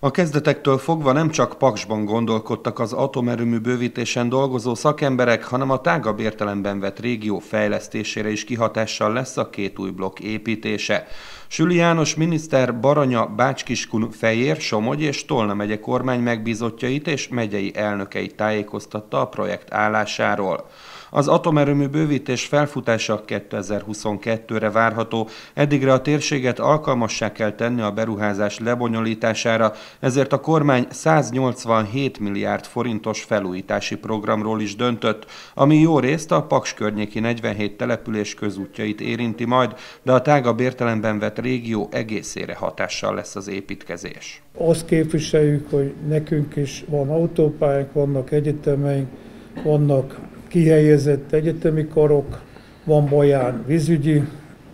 A kezdetektől fogva nem csak Paksban gondolkodtak az atomerőmű bővítésen dolgozó szakemberek, hanem a tágabb értelemben vett régió fejlesztésére is kihatással lesz a két új blokk építése. Süli János miniszter Baranya, Bács-Kiskun, Fejér, Somogy és Tolna megye kormány megbízottjait és megyei elnökeit tájékoztatta a projekt állásáról. Az atomerőmű bővítés felfutása 2022-re várható, eddigre a térséget alkalmassá kell tenni a beruházás lebonyolítására, ezért a kormány 187 milliárd forintos felújítási programról is döntött, ami jó részt a Paks környéki 47 település közútjait érinti majd, de a tágabb értelemben vett régió egészére hatással lesz az építkezés. Azt képviseljük, hogy nekünk is van autópályánk, vannak egyetemeink, vannak kihelyezett egyetemi karok, van Baján vízügyi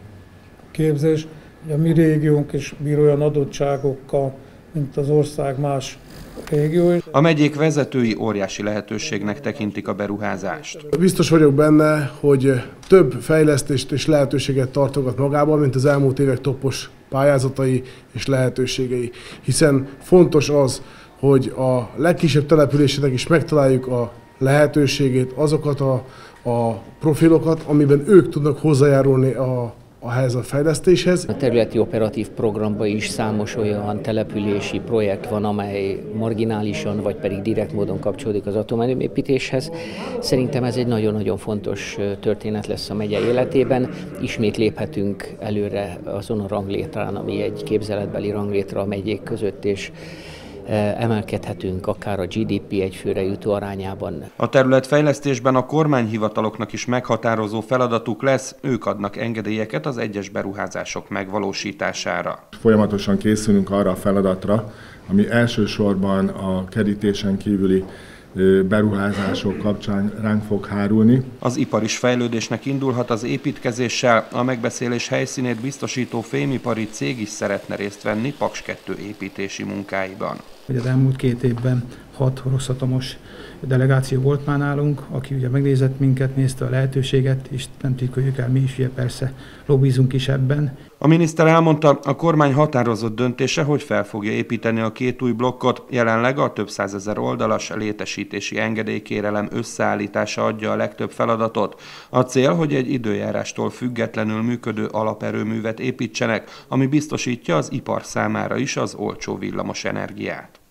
képzés. A mi régiónk is bír olyan adottságokkal, mint az ország más régiói. A megyék vezetői óriási lehetőségnek tekintik a beruházást. Biztos vagyok benne, hogy több fejlesztést és lehetőséget tartogat magában, mint az elmúlt évek toppos pályázatai és lehetőségei. Hiszen fontos az, hogy a legkisebb településeknek is megtaláljuk a lehetőségét, azokat a profilokat, amiben ők tudnak hozzájárulni ehhez a fejlesztéshez. A területi operatív programban is számos olyan települési projekt van, amely marginálisan vagy pedig direkt módon kapcsolódik az atomerőmépítéshez. Szerintem ez egy nagyon-nagyon fontos történet lesz a megye életében. Ismét léphetünk előre azon a ranglétrán, ami egy képzeletbeli ranglétra a megyék között, és emelkedhetünk akár a GDP egyfőre jutó arányában. A területfejlesztésben a kormányhivataloknak is meghatározó feladatuk lesz, ők adnak engedélyeket az egyes beruházások megvalósítására. Folyamatosan készülünk arra a feladatra, ami elsősorban a kerítésen kívüli beruházások kapcsán ránk fog hárulni. Az iparis fejlődésnek indulhat az építkezéssel, a megbeszélés helyszínét biztosító fémipari cég is szeretne részt venni Paks 2 építési munkáiban. Az elmúlt 2 évben 6 rosszatomos delegáció volt már nálunk, aki ugye megnézett minket, nézte a lehetőséget, és nem titkoljuk el, mi is ugye persze lobbizunk is ebben. A miniszter elmondta, a kormány határozott döntése, hogy fel fogja építeni a két új blokkot. Jelenleg a több százezer oldalas létesítési engedélykérelem összeállítása adja a legtöbb feladatot. A cél, hogy egy időjárástól függetlenül működő alaperőművet építsenek, ami biztosítja az ipar számára is az olcsó villamos energiát.